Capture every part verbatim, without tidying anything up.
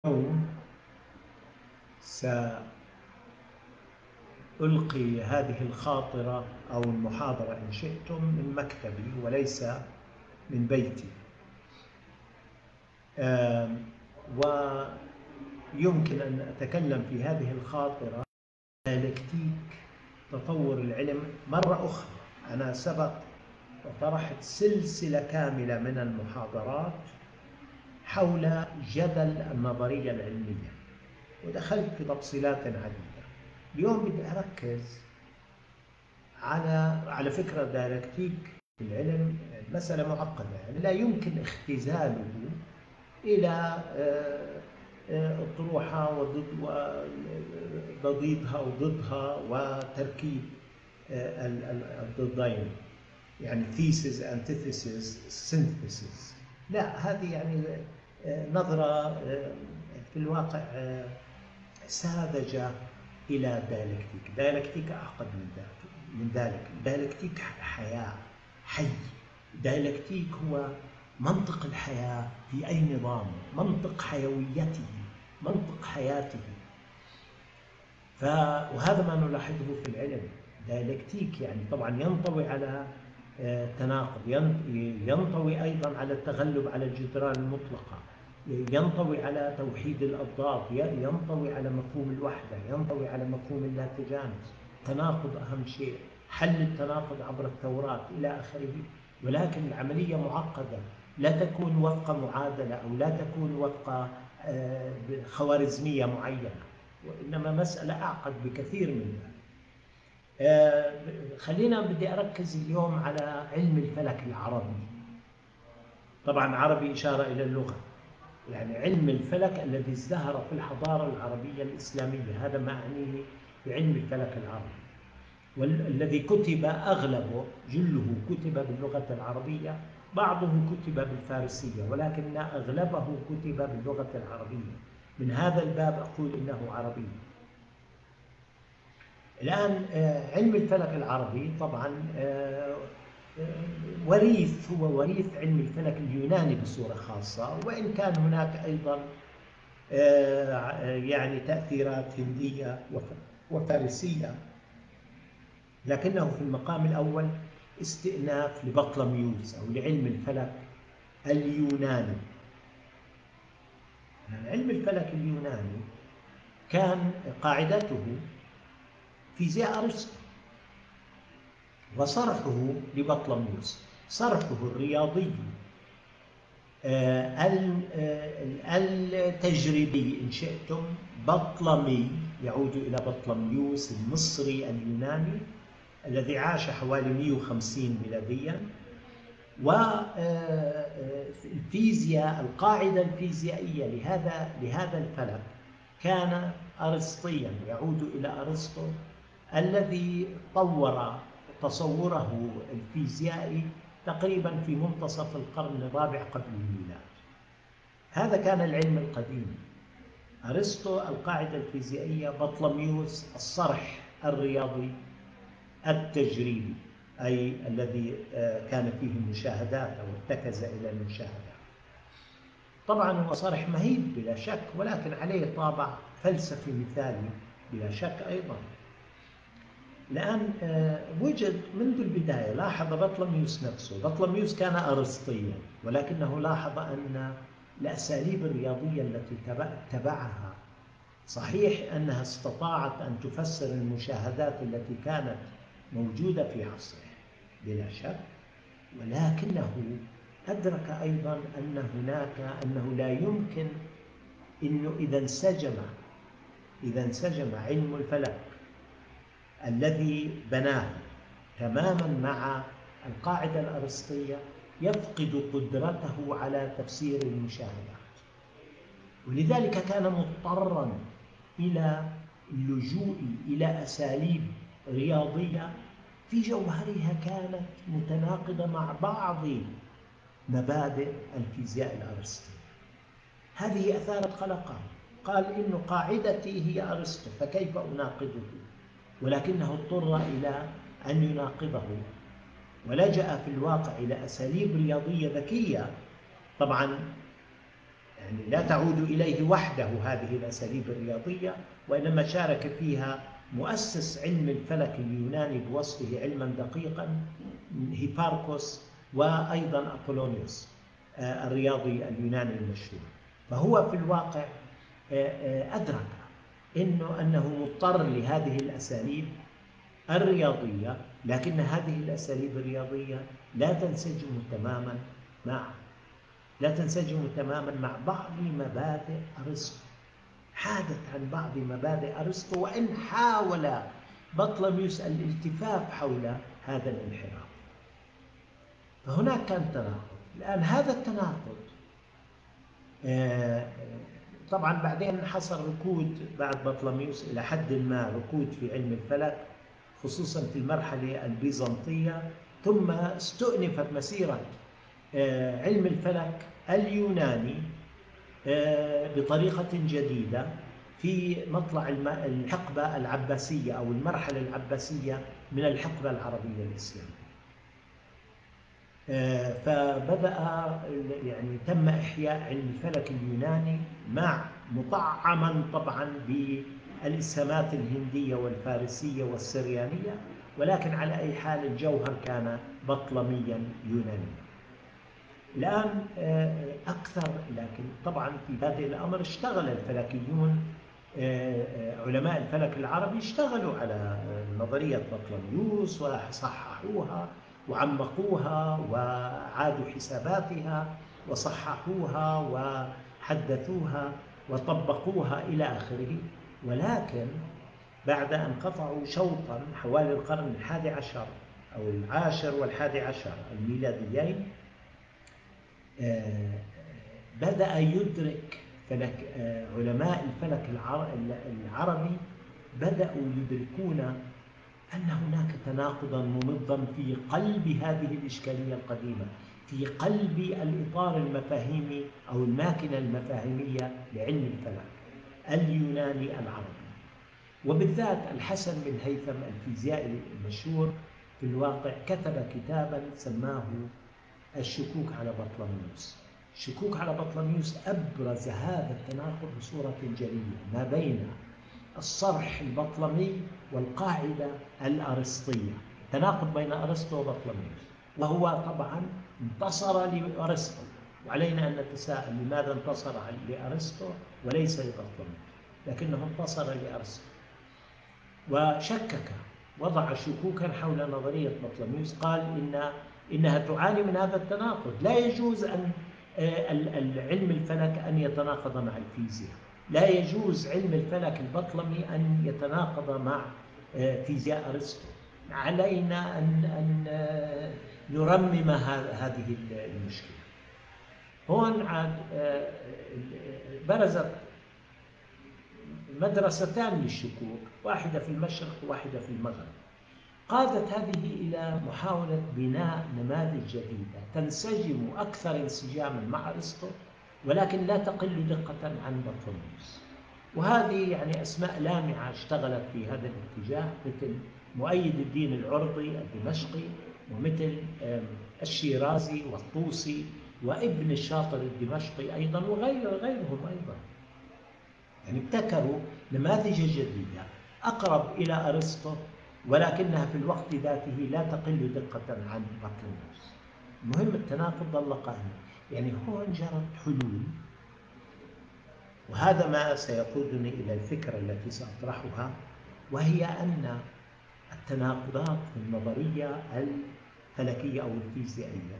اليوم سألقي هذه الخاطرة أو المحاضرة إن شئتم من مكتبي وليس من بيتي، ويمكن أن أتكلم في هذه الخاطرة ديالكتيك تطور العلم مرة أخرى. أنا سبق وطرحت سلسلة كاملة من المحاضرات حول جدل النظرية العلمية ودخلت في تفصيلات عديدة. اليوم بدي أركز على على فكرة ديالكتيك في العلم مسألة معقدة، يعني لا يمكن اختزاله إلى الطروحة وضديدها وضدها وتركيب الضدين، يعني thesis antithesis synthesis. لا، هذه يعني نظرة في الواقع ساذجة إلى ديالكتيك. ديالكتيك أعقد من ذلك من ذلك ديالكتيك حياة، حي. ديالكتيك هو منطق الحياة في أي نظام، منطق حيويته، منطق حياته. ف... وهذا ما نلاحظه في العلم. ديالكتيك يعني طبعا ينطوي على تناقض، ينطوي أيضا على التغلب على الجدران المطلقة، ينطوي على توحيد الأضداد، ينطوي على مفهوم الوحدة، ينطوي على مفهوم اللاتجانس. تناقض أهم شيء، حل التناقض عبر الثورات إلى آخره. ولكن العملية معقدة، لا تكون وفق معادلة أو لا تكون وفق خوارزمية معينة، وإنما مسألة أعقد بكثير من ذلك. خلينا بدي أركز اليوم على علم الفلك العربي. طبعا عربي إشارة إلى اللغة، يعني علم الفلك الذي ازدهر في الحضارة العربية الإسلامية، هذا ما أعنيه بعلم الفلك العربي، والذي كتب أغلبه جله كتب باللغة العربية، بعضه كتب بالفارسية، ولكن أغلبه كتب باللغة العربية. من هذا الباب أقول إنه عربي. الآن علم الفلك العربي طبعا وريث هو وريث علم الفلك اليوناني بصورة خاصة، وإن كان هناك أيضا يعني تأثيرات هندية وفارسية، لكنه في المقام الأول استئناف لبطلميوس أو لعلم الفلك اليوناني. يعني علم الفلك اليوناني كان قاعدته فيزياء أرسطو، وصرحه لبطلميوس، صرحه الرياضي التجريبي إن شئتم بطلمي، يعود إلى بطلميوس المصري اليوناني الذي عاش حوالي مئة وخمسين ميلاديا. والفيزياء القاعدة الفيزيائية لهذا لهذا الفلك كان أرسطيا، يعود إلى أرسطو الذي طور تصوره الفيزيائي تقريبا في منتصف القرن الرابع قبل الميلاد. هذا كان العلم القديم. أرسطو القاعدة الفيزيائية، بطلميوس الصرح الرياضي التجريبي، أي الذي كان فيه المشاهدات أو ارتكز إلى المشاهدات. طبعا هو صرح مهيب بلا شك، ولكن عليه طابع فلسفي مثالي بلا شك أيضا. الآن وجد منذ البداية، لاحظ بطلميوس نفسه، بطلميوس كان أرسطيا، ولكنه لاحظ أن الأساليب الرياضية التي تبعها صحيح أنها استطاعت أن تفسر المشاهدات التي كانت موجودة في عصره بلا شك، ولكنه أدرك أيضا أن هناك أنه لا يمكن أنه إذا انسجم إذا انسجم علم الفلك الذي بناه تماما مع القاعدة الأرسطية يفقد قدرته على تفسير المشاهدات. ولذلك كان مضطرا إلى اللجوء إلى أساليب رياضية في جوهرها كانت متناقضة مع بعض مبادئ الفيزياء الأرسطية. هذه أثارت قلقه، قال إن قاعدتي هي أرسطو فكيف أناقضه؟ ولكنه اضطر إلى أن يناقضه، ولجأ في الواقع إلى أساليب رياضية ذكية. طبعا يعني لا تعود إليه وحده هذه الأساليب الرياضية، وإنما شارك فيها مؤسس علم الفلك اليوناني بوصفه علما دقيقا هيباركوس، وأيضا أبولونيوس الرياضي اليوناني المشهور. فهو في الواقع أدرك إنه أنه مضطر لهذه الأساليب الرياضية، لكن هذه الأساليب الرياضية لا تنسجم تماما مع لا تنسجم تماما مع بعض مبادئ أرسطو. حادت عن بعض مبادئ أرسطو، وإن حاول بطليموس الالتفاف حول هذا الانحراف. فهناك كان تناقض. الآن هذا التناقض طبعا بعدين حصل ركود بعد بطليموس إلى حد ما، ركود في علم الفلك خصوصا في المرحلة البيزنطية، ثم استؤنفت مسيرة علم الفلك اليوناني بطريقة جديدة في مطلع الحقبة العباسية أو المرحلة العباسية من الحقبة العربية الإسلامية. فبدأ يعني تم إحياء علم الفلك اليوناني، مع مطعما طبعا بالإسهامات الهندية والفارسية والسريانية، ولكن على أي حال الجوهر كان بطلميا يونانيا. الآن أكثر، لكن طبعا في بادئ الأمر اشتغل الفلكيون، علماء الفلك العربي اشتغلوا على نظرية بطليموس وصححوها وعمقوها وعادوا حساباتها وصححوها وحدثوها وطبقوها إلى آخره. ولكن بعد أن قطعوا شوطا حوالي القرن الحادي عشر أو العاشر والحادي عشر الميلاديين، بدأ يدرك فلك علماء الفلك العربي بدأوا يدركون أن هناك تناقضا ممضا في قلب هذه الإشكالية القديمة، في قلب الإطار المفاهيمي أو الماكنة المفاهيمية لعلم الفلك اليوناني العربي. وبالذات الحسن بن هيثم الفيزيائي المشهور في الواقع كتب كتابا سماه الشكوك على بطليموس. الشكوك على بطليموس أبرز هذا التناقض بصورة جلية ما بين الصرح البطلمي والقاعدة الأرسطية، تناقض بين أرسطو وبطليموس. وهو طبعا انتصر لأرسطو، وعلينا أن نتساءل لماذا انتصر لأرسطو وليس لبطليموس، لكنه انتصر لأرسطو وشكك، وضع شكوكا حول نظرية بطليموس. قال إن إنها تعاني من هذا التناقض، لا يجوز أن علم الفلك أن يتناقض مع الفيزياء، لا يجوز علم الفلك البطلمي أن يتناقض مع فيزياء أرسطو. علينا أن أن نرمم هذه المشكلة. هون عاد برزت مدرستان للشكوك، واحدة في المشرق وواحدة في المغرب. قادت هذه إلى محاولة بناء نماذج جديدة تنسجم أكثر انسجاما مع أرسطو، ولكن لا تقل دقة عن بطليموس. وهذه يعني أسماء لامعة اشتغلت في هذا الاتجاه، مثل مؤيد الدين العرضي الدمشقي، ومثل الشيرازي والطوسي وابن الشاطر الدمشقي أيضا، وغير غيرهم أيضا. يعني ابتكروا نماذج جديدة أقرب إلى أرسطو، ولكنها في الوقت ذاته لا تقل دقة عن بطليموس. المهم التناقض ظل قائما. يعني هون جرت حلول، وهذا ما سيقودني إلى الفكرة التي سأطرحها، وهي أن التناقضات في النظرية الفلكية أو الفيزيائية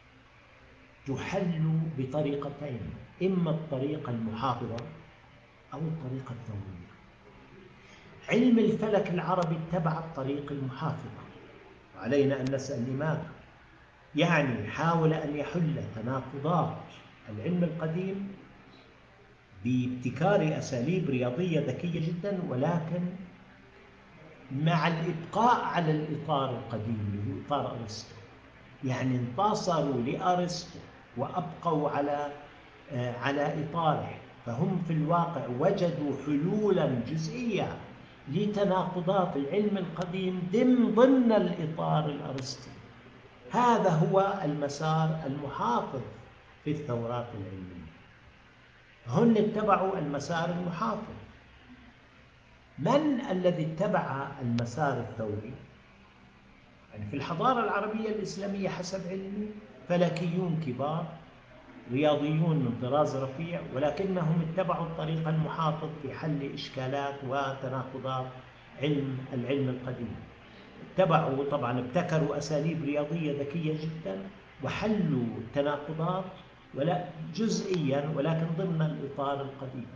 تحل بطريقتين، إما الطريقة المحافظة أو الطريقة الثورية. علم الفلك العربي اتبع الطريق المحافظة، وعلينا أن نسأل لماذا. يعني حاول أن يحل تناقضات العلم القديم بابتكار أساليب رياضية ذكية جدا، ولكن مع الإبقاء على الإطار القديم اللي هو إطار أرسطو. يعني انتصروا لأرسطو وأبقوا على على إطاره، فهم في الواقع وجدوا حلولا جزئية لتناقضات العلم القديم ضمن الإطار الأرسطي. هذا هو المسار المحافظ في الثورات العلمية. هن اتبعوا المسار المحافظ. من الذي اتبع المسار الثوري؟ يعني في الحضارة العربية الإسلامية حسب علمي فلكيون كبار، رياضيون من طراز رفيع، ولكنهم اتبعوا الطريق المحافظ في حل إشكالات وتناقضات علم العلم القديم. اتبعوا طبعا، ابتكروا أساليب رياضية ذكية جدا وحلوا التناقضات ولا جزئيا ولكن ضمن الإطار القديم.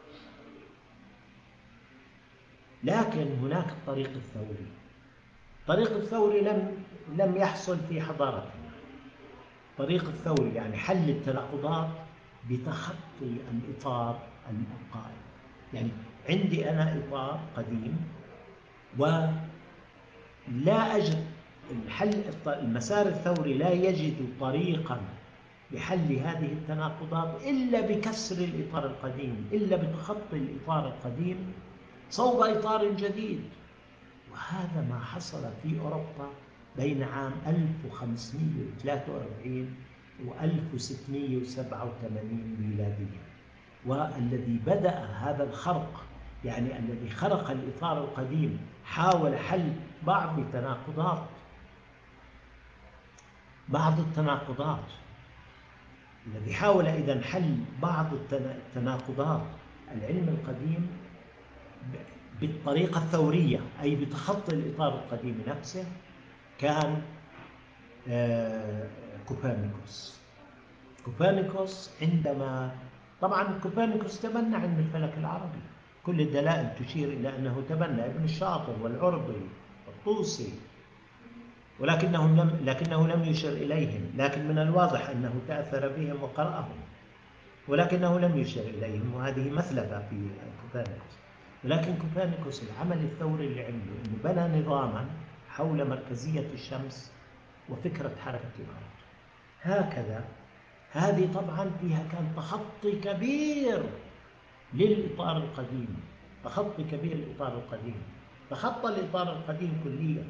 لكن هناك الطريق الثوري. الطريق الثوري لم لم يحصل في حضارتنا. الطريق الثوري يعني حل التناقضات بتخطي الإطار القائم. يعني عندي أنا إطار قديم ولا أجد الحل، المسار الثوري لا يجد طريقا لحل هذه التناقضات إلا بكسر الإطار القديم، إلا بتخطي الإطار القديم صوب إطار جديد. وهذا ما حصل في أوروبا بين عام ألف وخمسمئة وثلاثة وأربعين و ألف وستمئة وسبعة وثمانين ميلاديا، والذي بدأ هذا الخرق، يعني الذي خرق الإطار القديم، حاول حل بعض التناقضات بعض التناقضات الذي حاول إذن حل بعض التناقضات العلم القديم بالطريقة الثورية، أي بتخطي الإطار القديم نفسه، كان كوبرنيكوس. كوبرنيكوس عندما طبعا كوبرنيكوس تبنى علم الفلك العربي، كل الدلائل تشير إلى أنه تبنى ابن الشاطر والعربي والطوسي، ولكنهم لم لكنه لم يشر إليهم، لكن من الواضح أنه تأثر بهم وقرأهم، ولكنه لم يشر إليهم، وهذه مثلثة في كوبرنيكوس. ولكن كوبرنيكوس العمل الثوري اللي عمله أنه بنى نظاما حول مركزية الشمس وفكرة حركة الأرض. هكذا هذه طبعا فيها كان تخطي كبير للإطار القديم، تخطي كبير للإطار القديم، تخطى الإطار القديم كليا،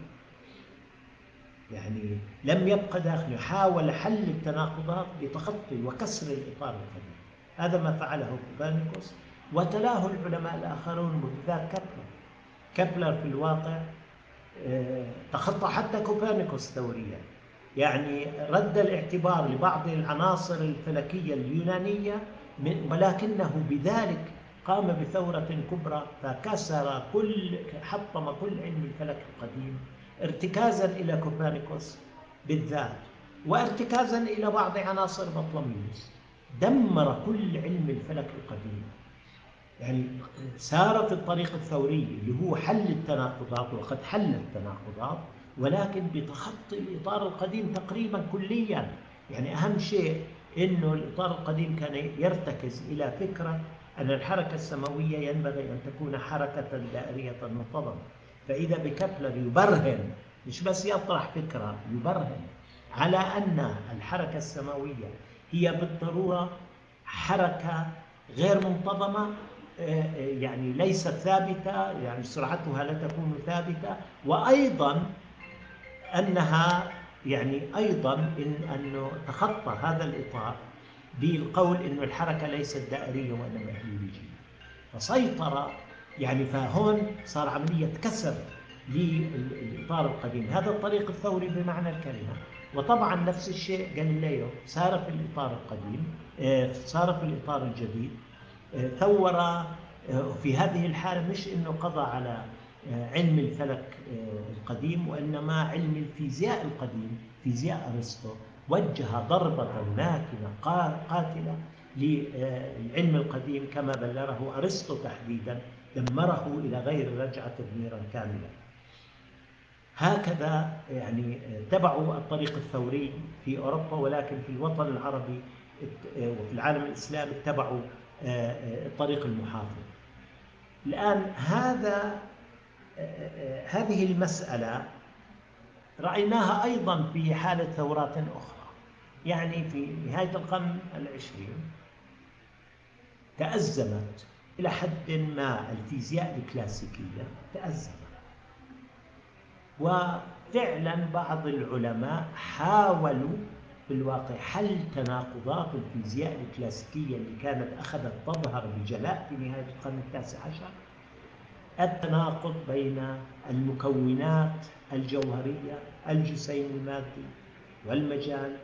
يعني لم يبقى داخله، حاول حل التناقضات بتخطي وكسر الإطار القديم. هذا ما فعله كوبرنيكوس، وتلاه العلماء الآخرون وبالذات كابلر. كابلر في الواقع تخطى حتى كوبرنيكوس ثوريا، يعني رد الاعتبار لبعض العناصر الفلكية اليونانية، ولكنه بذلك قام بثورة كبرى فكسر كل، حطم كل علم الفلك القديم ارتكازا إلى كوبرنيكوس بالذات، وارتكازا إلى بعض عناصر بطلميوس. دمر كل علم الفلك القديم، يعني سار في الطريق الثوري اللي هو حل التناقضات، وقد حل التناقضات ولكن بتخطي الإطار القديم تقريبا كليا. يعني أهم شيء أنه الإطار القديم كان يرتكز إلى فكرة أن الحركة السماوية ينبغي أن تكون حركة دائرية منتظمة. فإذا بكابلر يبرهن، مش بس يطرح فكرة، يبرهن على أن الحركة السماوية هي بالضرورة حركة غير منتظمة، يعني ليست ثابتة، يعني سرعتها لا تكون ثابتة، وأيضا أنها يعني أيضا إن أنه تخطى هذا الإطار بالقول أن الحركة ليست دائرية وإنما هيولوجية. فسيطر، يعني فهون صار عملية كسر للإطار القديم، هذا الطريق الثوري بمعنى الكلمة. وطبعا نفس الشيء غاليليو، سار في الإطار القديم، صار في الإطار الجديد، ثور في هذه الحالة، مش إنه قضى على علم الفلك القديم، وإنما علم الفيزياء القديم، فيزياء أرسطو، وجه ضربة ناكنة قاتلة للعلم القديم كما بلره أرسطو تحديدا، دمره إلى غير رجعة تدميرا كاملا. هكذا يعني تبعوا الطريق الثوري في أوروبا، ولكن في الوطن العربي وفي العالم الإسلامي اتبعوا الطريق المحافظ. الآن هذا هذه المسألة رأيناها أيضا في حالة ثورات أخرى، يعني في نهاية القرن العشرين تأزمت إلى حد ما الفيزياء الكلاسيكية، تأزمت، وفعلا بعض العلماء حاولوا في الواقع حل تناقضات الفيزياء الكلاسيكية اللي كانت أخذت تظهر بجلاء في نهاية القرن التاسع عشر. التناقض بين المكونات الجوهرية، الجسيم المادي والمجال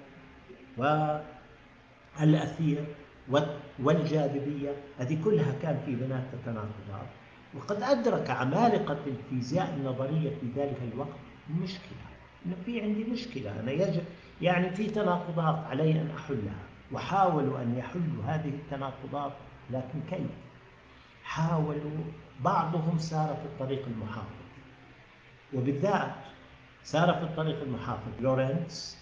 والأثير والجاذبية، هذه كلها كان في بيناتها تناقضات. وقد أدرك عمالقة الفيزياء النظرية في ذلك الوقت مشكلة، إنه في عندي مشكلة، أنا يجب يعني في تناقضات علي أن أحلها. وحاولوا أن يحلوا هذه التناقضات، لكن كيف؟ حاولوا، بعضهم سار في الطريق المحافظ، وبالذات سار في الطريق المحافظ لورنتز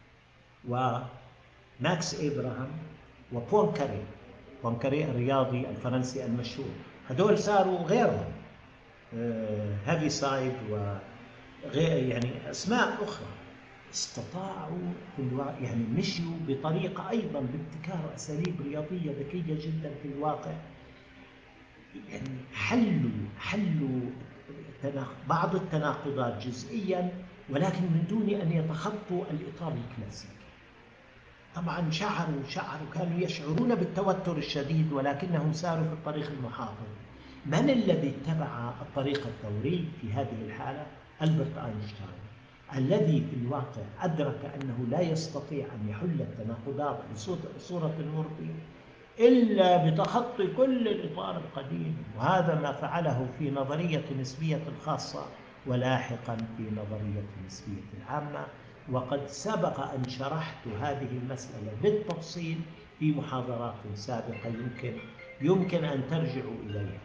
وماكس إبراهام وبوانكاري. بوانكاري الرياضي الفرنسي المشهور، هذول ساروا غيرهم، هافي سايد وغير يعني أسماء أخرى، استطاعوا في الواقع يعني مشوا بطريقة أيضا بابتكار أساليب رياضية ذكية جدا في الواقع، يعني حلوا حلوا بعض التناقضات جزئيا، ولكن من دون أن يتخطوا الإطار الكلاسيكي. طبعا شعروا شعروا كانوا يشعرون بالتوتر الشديد، ولكنهم ساروا في الطريق المحافظ. من الذي اتبع الطريق الثوري في هذه الحالة؟ ألبرت أينشتاين، الذي في الواقع أدرك أنه لا يستطيع أن يحل التناقضات بصورة مرضية إلا بتخطي كل الإطار القديم، وهذا ما فعله في نظرية النسبية الخاصة ولاحقا في نظرية النسبية العامة. وقد سبق أن شرحت هذه المسألة بالتفصيل في محاضرات سابقة يمكن يمكن أن ترجعوا إليها.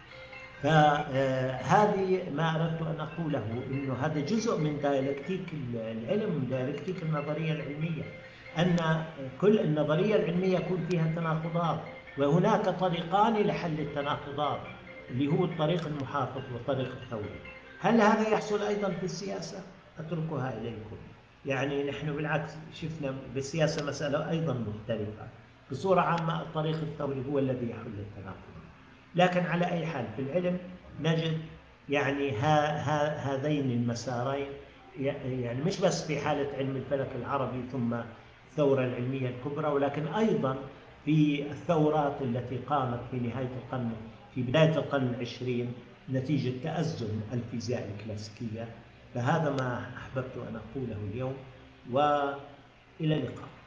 فهذه ما أردت أن أقوله، إنه هذا جزء من ديالكتيك العلم، ديالكتيك النظرية العلمية، أن كل النظرية العلمية يكون فيها تناقضات، وهناك طريقان لحل التناقضات، اللي هو الطريق المحافظ والطريق الثوري. هل هذا يحصل أيضا في السياسة؟ أتركها إليكم. يعني نحن بالعكس شفنا بالسياسة مسألة أيضا مختلفة. بصورة عامة الطريق الثوري هو الذي يحل التناقض، لكن على أي حال في العلم نجد يعني ها ها هذين المسارين، يعني مش بس في حالة علم الفلك العربي ثم الثورة العلمية الكبرى، ولكن أيضا في الثورات التي قامت في نهاية القرن في بداية القرن العشرين نتيجة تأزم الفيزياء الكلاسيكية. فهذا ما أحببت أن أقوله اليوم، وإلى اللقاء.